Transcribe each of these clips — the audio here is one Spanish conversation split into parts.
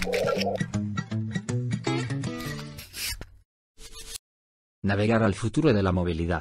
Navegar al futuro de la movilidad.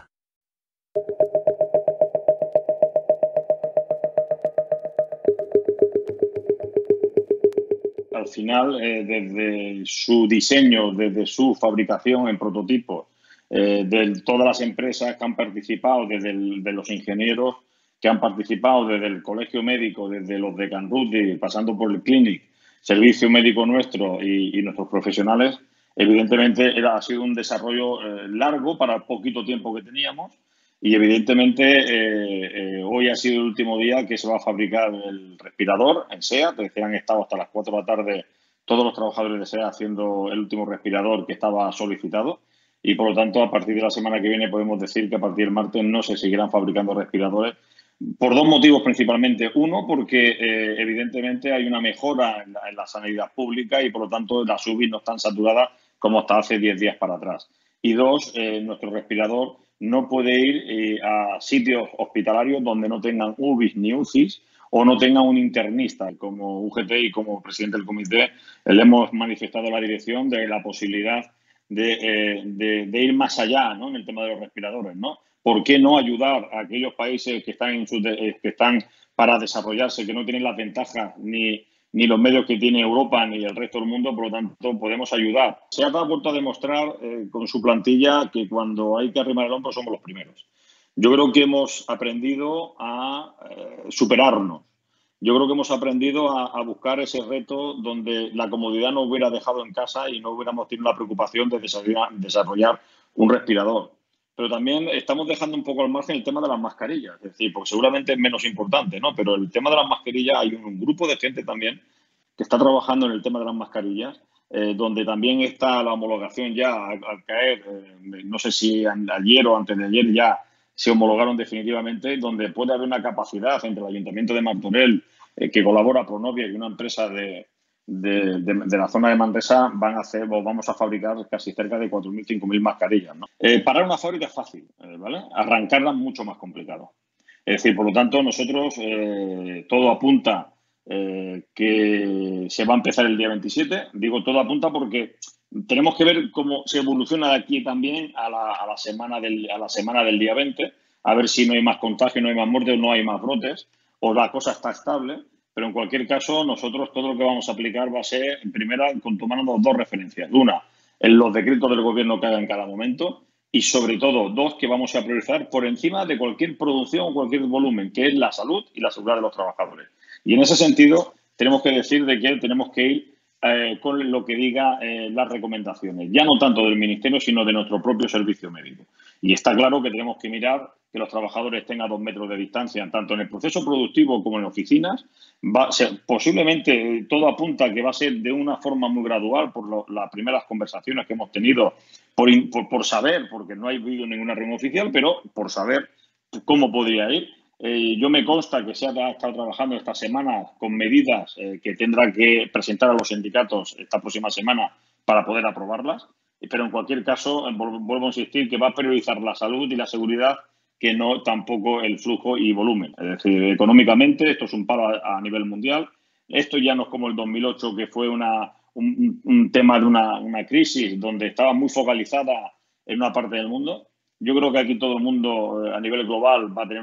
Al final, desde su diseño, desde su fabricación en prototipos, de todas las empresas que han participado, de los ingenieros que han participado, desde el colegio médico, desde los de Canruti, pasando por el Clinic, servicio médico nuestro y nuestros profesionales, evidentemente ha sido un desarrollo largo para el poquito tiempo que teníamos. Y evidentemente hoy ha sido el último día que se va a fabricar el respirador en SEAT. Es decir, han estado hasta las 4 de la tarde todos los trabajadores de SEAT haciendo el último respirador que estaba solicitado. Y por lo tanto, a partir de la semana que viene podemos decir que a partir del martes no se seguirán fabricando respiradores por dos motivos principalmente. Uno, porque evidentemente hay una mejora en la sanidad pública y por lo tanto las UBI no están saturadas como hasta hace 10 días para atrás. Y dos, nuestro respirador no puede ir a sitios hospitalarios donde no tengan UBIs ni UCIs o no tengan un internista. Como UGT y como presidente del comité le hemos manifestado a la dirección de la posibilidad de ir más allá, ¿no?, en el tema de los respiradores, ¿no? ¿Por qué no ayudar a aquellos países que están para desarrollarse, que no tienen las ventajas ni los medios que tiene Europa ni el resto del mundo? Por lo tanto, podemos ayudar. Se ha vuelto a demostrar con su plantilla que cuando hay que arrimar el hombro somos los primeros. Yo creo que hemos aprendido a superarnos. Yo creo que hemos aprendido a buscar ese reto donde la comodidad nos hubiera dejado en casa y no hubiéramos tenido la preocupación de desarrollar un respirador. Pero también estamos dejando un poco al margen el tema de las mascarillas, es decir, porque seguramente es menos importante, ¿no? Pero el tema de las mascarillas, hay un grupo de gente también que está trabajando en el tema de las mascarillas, donde también está la homologación ya al caer, no sé si ayer o antes de ayer ya se homologaron definitivamente, donde puede haber una capacidad entre el Ayuntamiento de Martorell, que colabora Pronovia, y una empresa de la zona de Manresa, vamos a fabricar casi cerca de 4.000, 5.000 mascarillas, ¿no? Parar una fábrica es fácil, ¿vale? Arrancarla es mucho más complicado. Es decir, por lo tanto, nosotros todo apunta que se va a empezar el día 27. Digo todo apunta porque tenemos que ver cómo se evoluciona de aquí también a la semana del día 20, a ver si no hay más contagios, no hay más muertes, no hay más brotes, o la cosa está estable. Pero en cualquier caso, nosotros todo lo que vamos a aplicar va a ser, en primera, tomando dos referencias. Una, en los decretos del gobierno que haga en cada momento, y sobre todo, dos, que vamos a priorizar por encima de cualquier producción o cualquier volumen, que es la salud y la seguridad de los trabajadores. Y en ese sentido, tenemos que decir de que tenemos que ir con lo que diga las recomendaciones, ya no tanto del Ministerio, sino de nuestro propio servicio médico. Y está claro que tenemos que mirar que los trabajadores tengan 2 metros de distancia, tanto en el proceso productivo como en oficinas. Posiblemente todo apunta que va a ser de una forma muy gradual por las primeras conversaciones que hemos tenido, por saber, porque no ha habido ninguna reunión oficial, pero por saber cómo podría ir. Yo me consta que se ha estado trabajando esta semana con medidas que tendrá que presentar a los sindicatos esta próxima semana para poder aprobarlas. Pero en cualquier caso, vuelvo a insistir que va a priorizar la salud y la seguridad, que no tampoco el flujo y volumen. Es decir, económicamente esto es un paro a nivel mundial. Esto ya no es como el 2008, que fue un tema de una crisis donde estaba muy focalizada en una parte del mundo. Yo creo que aquí todo el mundo a nivel global va a tener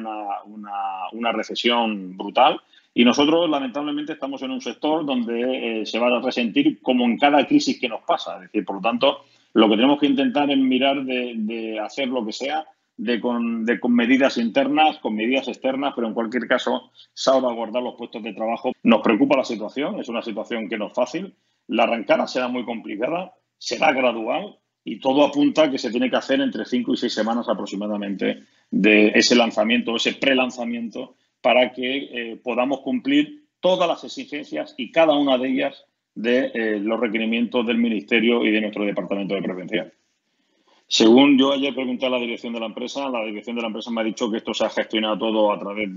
una recesión brutal y nosotros lamentablemente estamos en un sector donde se va a resentir como en cada crisis que nos pasa. Es decir, por lo tanto, lo que tenemos que intentar es mirar de hacer lo que sea, con medidas internas, con medidas externas, pero en cualquier caso salvaguardar los puestos de trabajo. Nos preocupa la situación, es una situación que no es fácil. La arrancada será muy complicada, será gradual. Y todo apunta a que se tiene que hacer entre 5 y 6 semanas aproximadamente de ese lanzamiento, ese prelanzamiento, para que podamos cumplir todas las exigencias y cada una de ellas de los requerimientos del Ministerio y de nuestro Departamento de Prevención. Según yo ayer pregunté a la dirección de la empresa me ha dicho que esto se ha gestionado todo a través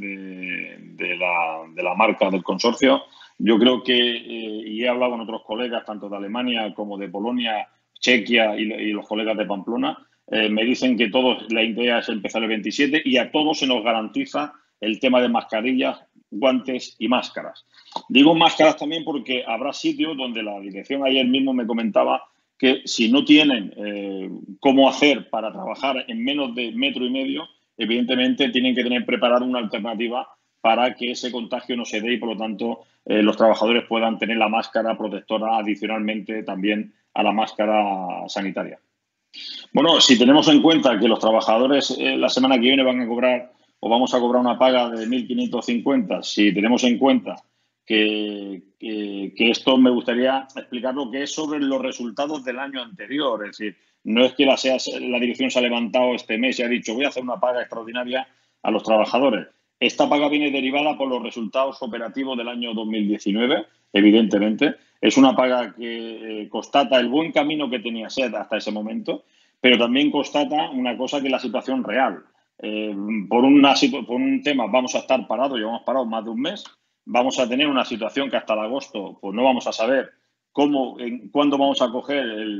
de la marca del consorcio. Yo creo que, y he hablado con otros colegas, tanto de Alemania como de Polonia, Chequia y los colegas de Pamplona, me dicen que todos, la idea es empezar el 27 y a todos se nos garantiza el tema de mascarillas guantes y máscaras. Digo máscaras también porque habrá sitios donde la dirección ayer mismo me comentaba que si no tienen cómo hacer para trabajar en menos de metro y medio, evidentemente tienen que tener preparada una alternativa para que ese contagio no se dé y, por lo tanto, los trabajadores puedan tener la máscara protectora adicionalmente también a la máscara sanitaria. Bueno, si tenemos en cuenta que los trabajadores la semana que viene van a cobrar o vamos a cobrar una paga de 1.550, si tenemos en cuenta que esto me gustaría explicar lo que es sobre los resultados del año anterior. Es decir, no es que la dirección se ha levantado este mes y ha dicho voy a hacer una paga extraordinaria a los trabajadores. Esta paga viene derivada por los resultados operativos del año 2019, evidentemente. Es una paga que constata el buen camino que tenía SED hasta ese momento, pero también constata una cosa que es la situación real. Por un tema vamos a estar parados, llevamos parados más de un mes, vamos a tener una situación que hasta el agosto pues no vamos a saber cuándo vamos a coger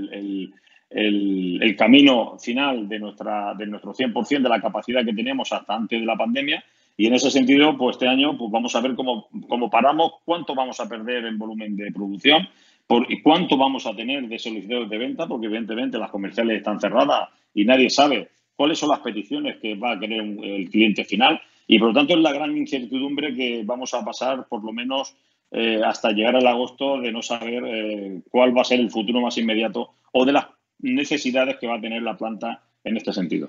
el camino final de nuestro 100% de la capacidad que teníamos hasta antes de la pandemia. Y en ese sentido, pues este año pues vamos a ver cómo paramos, cuánto vamos a perder en volumen de producción, y cuánto vamos a tener de solicitudes de venta, porque evidentemente las comerciales están cerradas y nadie sabe cuáles son las peticiones que va a querer el cliente final. Y por lo tanto es la gran incertidumbre que vamos a pasar por lo menos hasta llegar al agosto, de no saber cuál va a ser el futuro más inmediato o de las necesidades que va a tener la planta en este sentido.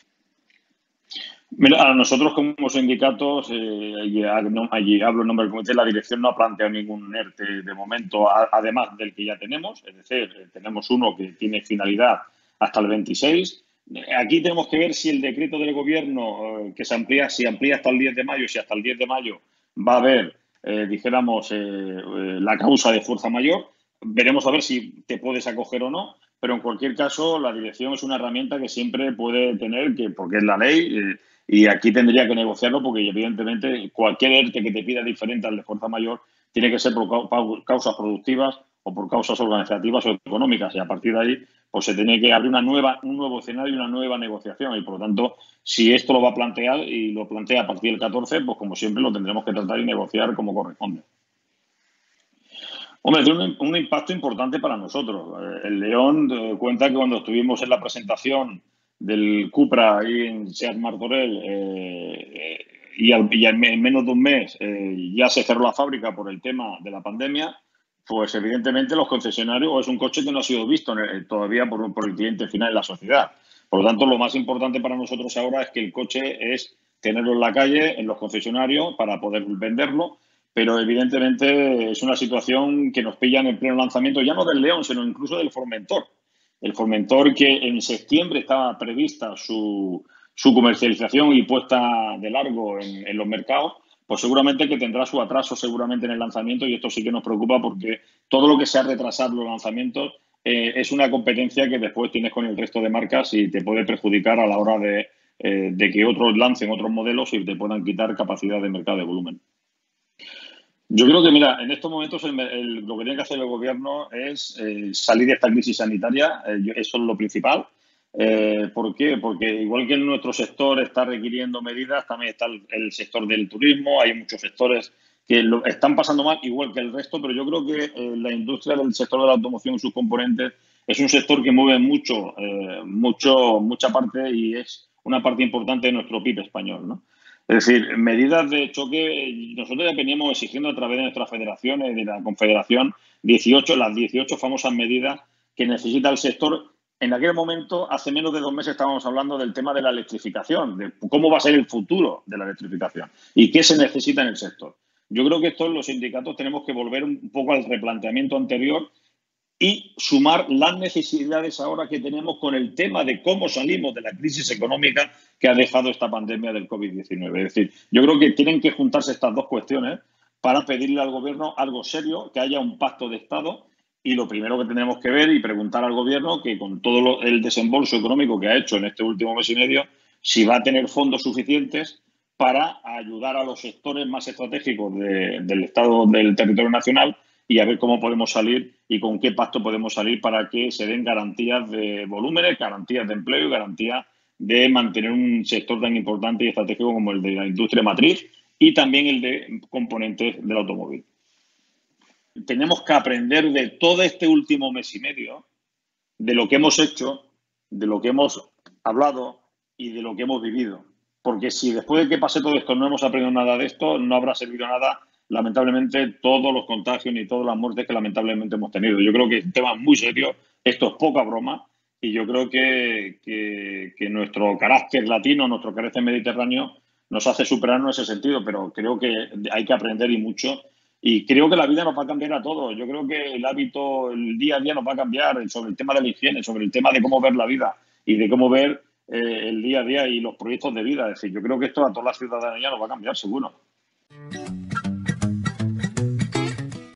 Mira, a nosotros como sindicatos, allí hablo en nombre del comité, la dirección no ha planteado ningún ERTE de momento, además del que ya tenemos, es decir, tenemos uno que tiene finalidad hasta el 26. Aquí tenemos que ver si el decreto del gobierno que si amplía hasta el 10 de mayo, si hasta el 10 de mayo va a haber, dijéramos, la causa de fuerza mayor. Veremos a ver si te puedes acoger o no, pero en cualquier caso la dirección es una herramienta que siempre puede tener, porque es la ley, y aquí tendría que negociarlo porque, evidentemente, cualquier ERTE que te pida diferente al de fuerza mayor tiene que ser por causas productivas o por causas organizativas o económicas. Y a partir de ahí, pues se tiene que abrir un nuevo escenario y una nueva negociación. Y, por lo tanto, si esto lo va a plantear y lo plantea a partir del 14, pues como siempre lo tendremos que tratar y negociar como corresponde. Hombre, tiene un impacto importante para nosotros. El León cuenta que cuando estuvimos en la presentación del Cupra ahí en Seat Martorell en menos de un mes ya se cerró la fábrica por el tema de la pandemia, pues evidentemente los concesionarios es un coche que no ha sido visto todavía por el cliente final en la sociedad. Por lo tanto, lo más importante para nosotros ahora es que el coche es tenerlo en la calle, en los concesionarios, para poder venderlo. Pero evidentemente es una situación que nos pilla en el pleno lanzamiento, ya no del León, sino incluso del Formentor. El Formentor, que en septiembre estaba prevista su comercialización y puesta de largo en los mercados, pues seguramente que tendrá su atraso seguramente en el lanzamiento, y esto sí que nos preocupa porque todo lo que sea retrasar los lanzamientos es una competencia que después tienes con el resto de marcas y te puede perjudicar a la hora de que otros lancen otros modelos y te puedan quitar capacidad de mercado de volumen. Yo creo que, mira, en estos momentos lo que tiene que hacer el gobierno es salir de esta crisis sanitaria. Eso es lo principal. ¿Por qué? Porque igual que en nuestro sector está requiriendo medidas, también está el sector del turismo. Hay muchos sectores que lo están pasando mal, igual que el resto, pero yo creo que la industria del sector de la automoción y sus componentes es un sector que mueve mucha parte y es una parte importante de nuestro PIB español, ¿no? Es decir, medidas de choque, nosotros ya veníamos exigiendo a través de nuestras federaciones, de la Confederación, las 18 famosas medidas que necesita el sector. En aquel momento, hace menos de 2 meses, estábamos hablando del tema de la electrificación, de cómo va a ser el futuro de la electrificación y qué se necesita en el sector. Yo creo que esto los sindicatos tenemos que volver un poco al replanteamiento anterior y sumar las necesidades ahora que tenemos con el tema de cómo salimos de la crisis económica que ha dejado esta pandemia del COVID-19. Es decir, yo creo que tienen que juntarse estas dos cuestiones para pedirle al gobierno algo serio, que haya un pacto de Estado. Y lo primero que tenemos que ver y preguntar al gobierno, que con todo el desembolso económico que ha hecho en este último mes y medio, si va a tener fondos suficientes para ayudar a los sectores más estratégicos del Estado, del territorio nacional, y a ver cómo podemos salir y con qué pacto podemos salir para que se den garantías de volúmenes, garantías de empleo y garantías de mantener un sector tan importante y estratégico como el de la industria matriz y también el de componentes del automóvil. Tenemos que aprender de todo este último mes y medio, de lo que hemos hecho, de lo que hemos hablado y de lo que hemos vivido. Porque si después de que pase todo esto no hemos aprendido nada de esto, no habrá servido nada, lamentablemente, todos los contagios y todas las muertes que lamentablemente hemos tenido. Yo creo que es un tema muy serio, esto es poca broma, y yo creo que nuestro carácter latino, nuestro carácter mediterráneo, nos hace superarnos en ese sentido, pero creo que hay que aprender y mucho. Y creo que la vida nos va a cambiar a todos. Yo creo que el hábito, el día a día nos va a cambiar sobre el tema de la higiene, sobre el tema de cómo ver la vida y de cómo ver el día a día y los proyectos de vida. Es decir, yo creo que esto a toda la ciudadanía nos va a cambiar, seguro.